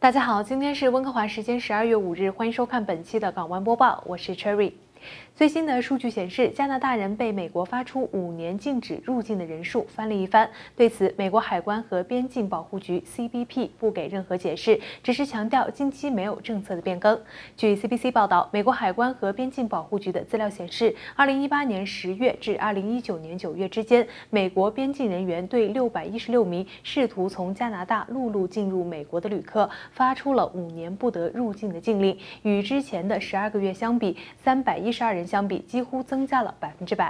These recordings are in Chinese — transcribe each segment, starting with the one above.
大家好，今天是温哥华时间12月5日，欢迎收看本期的港湾播报，我是 Cherry。最新的数据显示，加拿大人被美国发出5年禁止入境的人数翻了一番。对此，美国海关和边境保护局 （CBP） 不给任何解释，只是强调近期没有政策的变更。据 CBC 报道，美国海关和边境保护局的资料显示，2018年10月至2019年9月之间，美国边境人员对616名试图从加拿大陆路进入美国的旅客发出了5年不得入境的禁令，与之前的12个月相比，312人相比几乎增加了100%。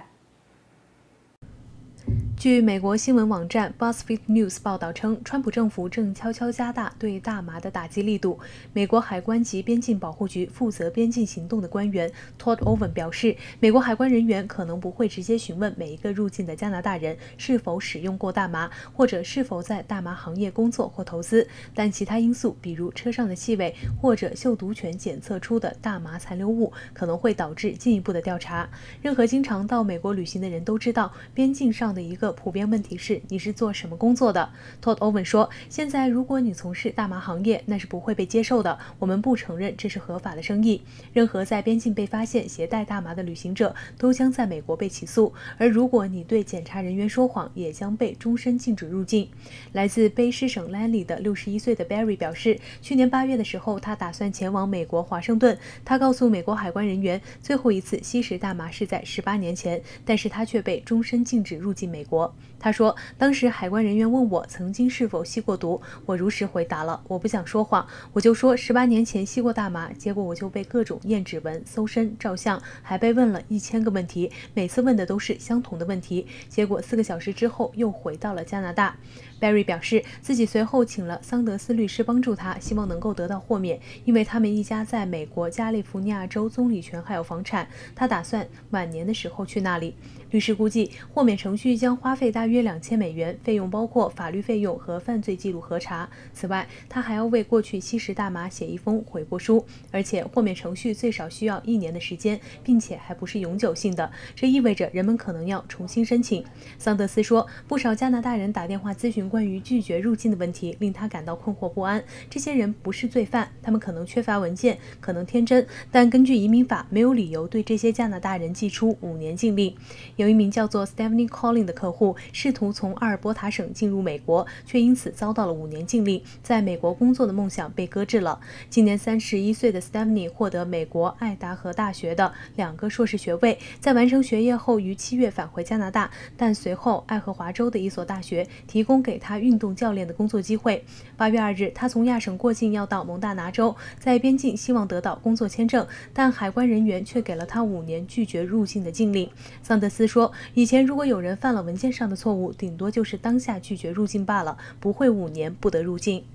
据美国新闻网站 BuzzFeed News 报道称，川普政府正悄悄加大对大麻的打击力度。美国海关及边境保护局负责边境行动的官员 Todd Owen 表示，美国海关人员可能不会直接询问每一个入境的加拿大人是否使用过大麻，或者是否在大麻行业工作或投资，但其他因素，比如车上的气味或者嗅毒犬检测出的大麻残留物，可能会导致进一步的调查。任何经常到美国旅行的人都知道，边境上的一个普遍问题是你是做什么工作的。Todd Owen 说，现在如果你从事大麻行业，那是不会被接受的，我们不承认这是合法的生意。任何在边境被发现携带大麻的旅行者都将在美国被起诉，而如果你对检查人员说谎，也将被终身禁止入境。来自卑诗省兰里的61岁的 Barry 表示，去年8月的时候，他打算前往美国华盛顿。他告诉美国海关人员，最后一次吸食大麻是在18年前，但是他却被终身禁止入境美国。他说，当时海关人员问我曾经是否吸过毒，我如实回答了，我不想说谎，我就说18年前吸过大麻，结果我就被各种验指纹、搜身、照相，还被问了1000个问题，每次问的都是相同的问题，结果4个小时之后又回到了加拿大。Barry 表示，自己随后请了桑德斯律师帮助他，希望能够得到豁免，因为他们一家在美国加利福尼亚州棕榈泉还有房产，他打算晚年的时候去那里。律师估计，豁免程序将花费大约$2000，费用包括法律费用和犯罪记录核查。此外，他还要为过去吸食大麻写一封悔过书，而且豁免程序最少需要1年的时间，并且还不是永久性的，这意味着人们可能要重新申请。桑德斯说，不少加拿大人打电话咨询关于拒绝入境的问题，令他感到困惑不安。这些人不是罪犯，他们可能缺乏文件，可能天真，但根据移民法，没有理由对这些加拿大人寄出5年禁令。有一名叫做 Stephanie Collin 的客户试图从阿尔伯塔省进入美国，却因此遭到了5年禁令，在美国工作的梦想被搁置了。今年31岁的 Stephanie 获得美国爱达荷大学的2个硕士学位，在完成学业后于7月返回加拿大，但随后爱荷华州的一所大学提供给他运动教练的工作机会。8月2日，他从亚省过境要到蒙大拿州，在边境希望得到工作签证，但海关人员却给了他5年拒绝入境的禁令。桑德斯说，以前如果有人犯了文件上的错误，顶多就是当下拒绝入境罢了，不会5年不得入境。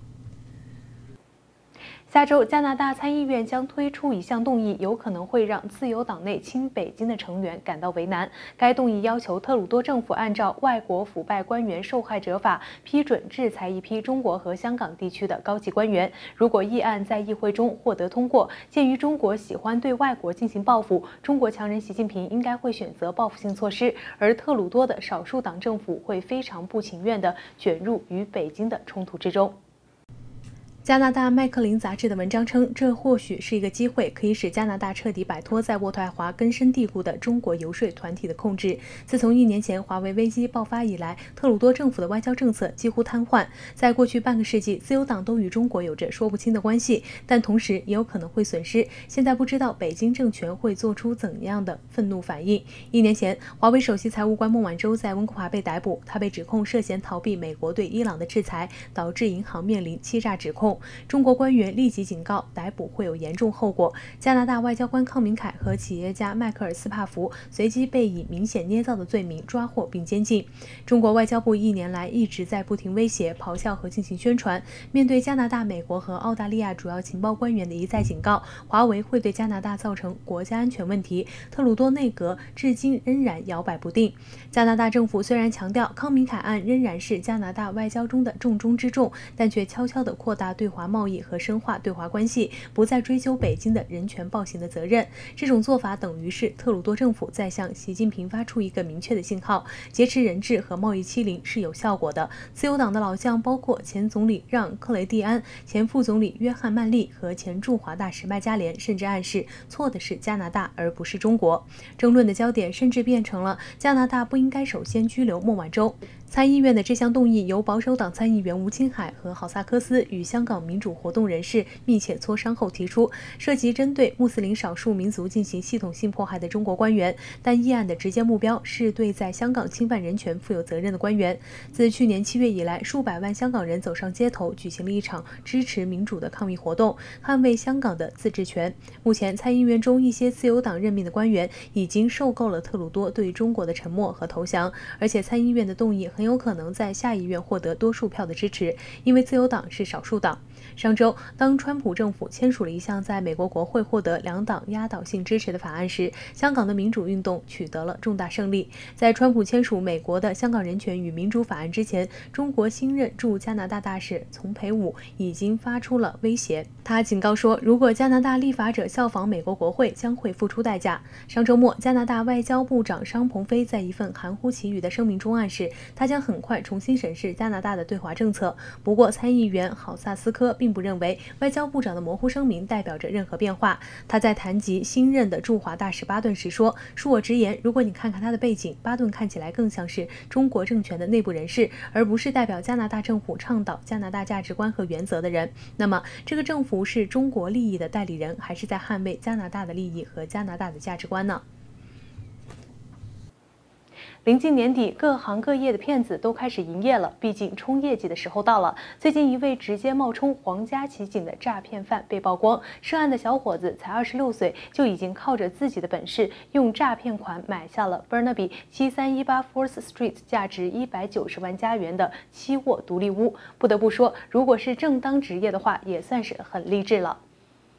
下周，加拿大参议院将推出一项动议，有可能会让自由党内亲北京的成员感到为难。该动议要求特鲁多政府按照《外国腐败官员受害者法》批准制裁一批中国和香港地区的高级官员。如果议案在议会中获得通过，鉴于中国喜欢对外国进行报复，中国强人习近平应该会选择报复性措施，而特鲁多的少数党政府会非常不情愿地卷入与北京的冲突之中。加拿大麦克林杂志的文章称，这或许是一个机会，可以使加拿大彻底摆脱在渥太华根深蒂固的中国游说团体的控制。自从1年前华为危机爆发以来，特鲁多政府的外交政策几乎瘫痪。在过去半个世纪，自由党都与中国有着说不清的关系，但同时也有可能会损失。现在不知道北京政权会做出怎样的愤怒反应。1年前，华为首席财务官孟晚舟在温哥华被逮捕，他被指控涉嫌逃避美国对伊朗的制裁，导致银行面临欺诈指控。中国官员立即警告，逮捕会有严重后果。加拿大外交官康明凯和企业家迈克尔斯帕福随即被以明显捏造的罪名抓获并监禁。中国外交部1年来一直在不停威胁、咆哮和进行宣传。面对加拿大、美国和澳大利亚主要情报官员的一再警告，华为会对加拿大造成国家安全问题，特鲁多内阁至今仍然摇摆不定。加拿大政府虽然强调康明凯案仍然是加拿大外交中的重中之重，但却悄悄地扩大对对华贸易和深化对华关系，不再追究北京的人权暴行的责任。这种做法等于是特鲁多政府在向习近平发出一个明确的信号：劫持人质和贸易欺凌是有效果的。自由党的老将包括前总理让·克雷蒂安、前副总理约翰·曼利和前驻华大使麦加连，甚至暗示错的是加拿大而不是中国。争论的焦点甚至变成了加拿大不应该首先拘留孟晚舟。参议院的这项动议由保守党参议员吴青海和郝萨科斯与香港民主活动人士密切磋商后提出，涉及针对穆斯林少数民族进行系统性迫害的中国官员，但议案的直接目标是对在香港侵犯人权负有责任的官员。自去年7月以来，数百万香港人走上街头，举行了一场支持民主的抗议活动，捍卫香港的自治权。目前，参议院中一些自由党任命的官员已经受够了特鲁多对中国的沉默和投降，而且参议院的动议很有可能在下议院获得多数票的支持，因为自由党是少数党。上周，当川普政府签署了一项在美国国会获得两党压倒性支持的法案时，香港的民主运动取得了重大胜利。在川普签署美国的香港人权与民主法案之前，中国新任驻加拿大大使丛培武已经发出了威胁。他警告说，如果加拿大立法者效仿美国国会，将会付出代价。上周末，加拿大外交部长商鹏飞在一份含糊其语的声明中暗示，他将很快重新审视加拿大的对华政策。不过，参议员郝萨斯科并不认为外交部长的模糊声明代表着任何变化。他在谈及新任的驻华大使巴顿时说：“恕我直言，如果你看看他的背景，巴顿看起来更像是中国政权的内部人士，而不是代表加拿大政府倡导加拿大价值观和原则的人。那么，这个政府是中国利益的代理人，还是在捍卫加拿大的利益和加拿大的价值观呢？”临近年底，各行各业的骗子都开始营业了，毕竟冲业绩的时候到了。最近，一位直接冒充皇家骑警的诈骗犯被曝光，涉案的小伙子才26岁，就已经靠着自己的本事，用诈骗款买下了 Burnaby 7318 Fourth Street 价值190万加元的7卧独立屋。不得不说，如果是正当职业的话，也算是很励志了。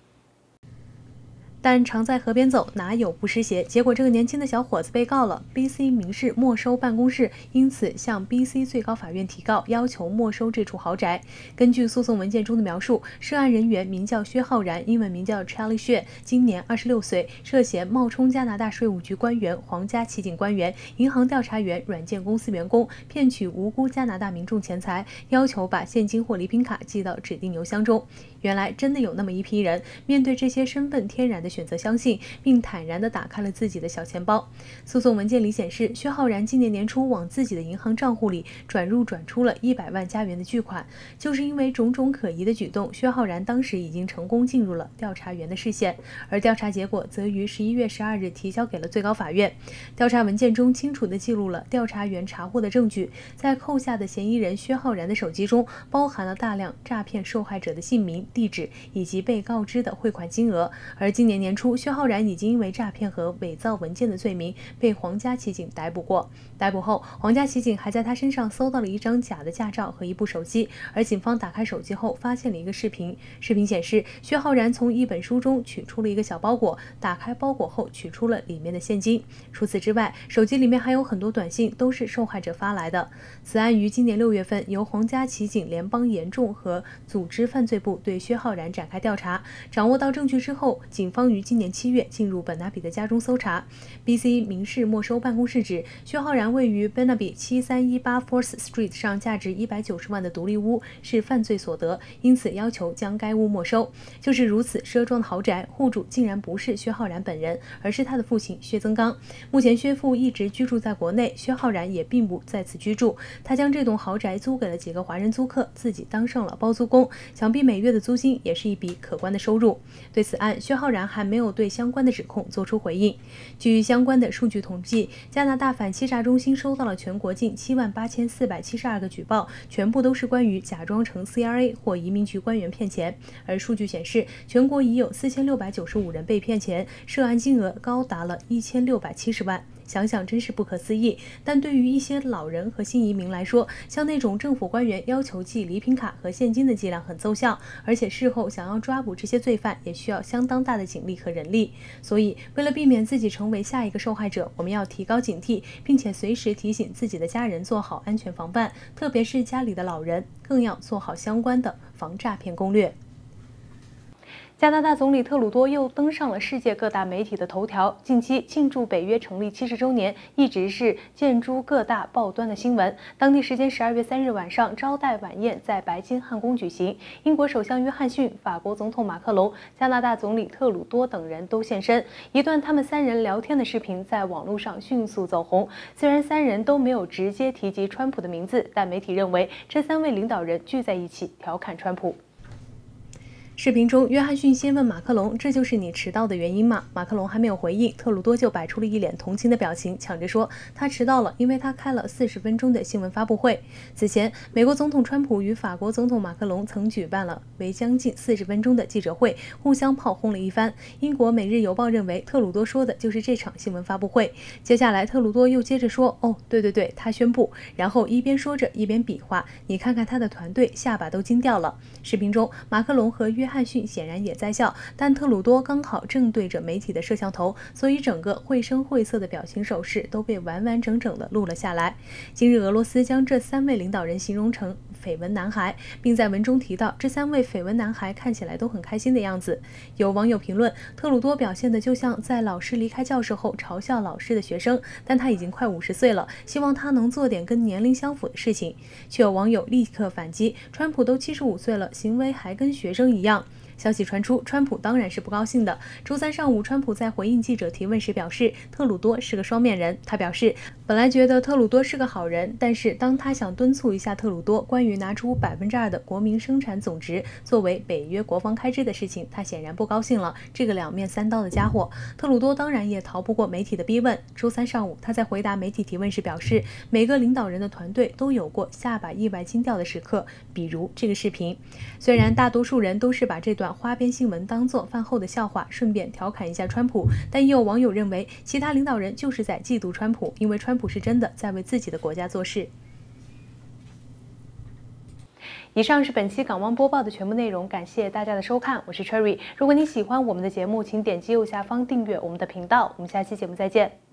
但常在河边走，哪有不湿鞋？结果这个年轻的小伙子被告了 ，BC 民事没收办公室因此向 BC 最高法院提告，要求没收这处豪宅。根据诉讼文件中的描述，涉案人员名叫薛浩然，英文名叫 Charlie Xue， 今年26岁，涉嫌冒充加拿大税务局官员、皇家骑警官员、银行调查员、软件公司员工，骗取无辜加拿大民众钱财，要求把现金或礼品卡寄到指定邮箱中。原来真的有那么一批人，面对这些身份天然的选择相信，并坦然地打开了自己的小钱包。诉讼文件里显示，薛浩然今年年初往自己的银行账户里转出了100万加元的巨款。就是因为种种可疑的举动，薛浩然当时已经成功进入了调查员的视线，而调查结果则于11月12日提交给了最高法院。调查文件中清楚地记录了调查员查获的证据，在扣下的嫌疑人薛浩然的手机中包含了大量诈骗受害者的姓名、地址以及被告知的汇款金额。而今年年初，薛浩然已经因为诈骗和伪造文件的罪名被皇家骑警逮捕过。逮捕后，皇家骑警还在他身上搜到了一张假的驾照和一部手机，而警方打开手机后发现了一个视频。视频显示，薛浩然从一本书中取出了一个小包裹，打开包裹后取出了里面的现金。除此之外，手机里面还有很多短信，都是受害者发来的。此案于今年6月份由皇家骑警联邦严重和组织犯罪部对薛浩然展开调查。掌握到证据之后，警方于今年7月进入本纳比的家中搜查。BC 民事没收办公室指，薛浩然位于 Burnaby 7318 Fourth Street 上价值190万的独立屋是犯罪所得，因此要求将该屋没收。就是如此奢装的豪宅，户主竟然不是薛浩然本人，而是他的父亲薛增刚。目前薛父一直居住在国内，薛浩然也并不在此居住，他将这栋豪宅租给了几个华人租客，自己当上了包租公，想必每月的租金也是一笔可观的收入。对此案，薛浩然还没有对相关的指控做出回应。据相关的数据统计，加拿大反欺诈中心收到了全国近78472个举报，全部都是关于假装成 CRA 或移民局官员骗钱。而数据显示，全国已有4695人被骗钱，涉案金额高达了1670万。 想想真是不可思议。但对于一些老人和新移民来说，像那种政府官员要求寄礼品卡和现金的伎俩很奏效，而且事后想要抓捕这些罪犯也需要相当大的警力和人力。所以，为了避免自己成为下一个受害者，我们要提高警惕，并且随时提醒自己的家人做好安全防范，特别是家里的老人，更要做好相关的防诈骗攻略。加拿大总理特鲁多又登上了世界各大媒体的头条。近期庆祝北约成立70周年，一直是见诸各大报端的新闻。当地时间12月3日晚上，招待晚宴在白金汉宫举行，英国首相约翰逊、法国总统马克龙、加拿大总理特鲁多等人都现身。一段他们三人聊天的视频在网络上迅速走红。虽然三人都没有直接提及川普的名字，但媒体认为这3位领导人聚在一起调侃川普。视频中，约翰逊先问马克龙：“这就是你迟到的原因吗？”马克龙还没有回应，特鲁多就摆出了一脸同情的表情，抢着说他迟到了，因为他开了40分钟的新闻发布会。此前，美国总统川普与法国总统马克龙曾举办了为将近40分钟的记者会，互相炮轰了一番。英国《每日邮报》认为，特鲁多说的就是这场新闻发布会。接下来，特鲁多又接着说：“哦，对，他宣布。”然后一边说着一边比划，你看看他的团队，下巴都惊掉了。视频中，马克龙和约翰逊显然也在笑，但特鲁多刚好正对着媒体的摄像头，所以整个绘声绘色的表情手势都被完完整整地录了下来。今日俄罗斯将这3位领导人形容成绯闻男孩，并在文中提到这3位绯闻男孩看起来都很开心的样子。有网友评论，特鲁多表现得就像在老师离开教室后嘲笑老师的学生，但他已经快50岁了，希望他能做点跟年龄相符的事情。却有网友立刻反击，川普都75岁了，行为还跟学生一样。消息传出，川普当然是不高兴的。周三上午，川普在回应记者提问时表示，特鲁多是个双面人。他表示，本来觉得特鲁多是个好人，但是当他想敦促一下特鲁多关于拿出2%的国民生产总值作为北约国防开支的事情，他显然不高兴了。这个两面三刀的家伙，特鲁多当然也逃不过媒体的逼问。周三上午，他在回答媒体提问时表示，每个领导人的团队都有过下巴意外惊掉的时刻，比如这个视频。虽然大多数人都是把这段花边新闻当作饭后的笑话，顺便调侃一下川普，但也有网友认为其他领导人就是在嫉妒川普，因为川普是真的在为自己的国家做事。以上是本期港湾播报的全部内容，感谢大家的收看，我是 Cherry。如果你喜欢我们的节目，请点击右下方订阅我们的频道，我们下期节目再见。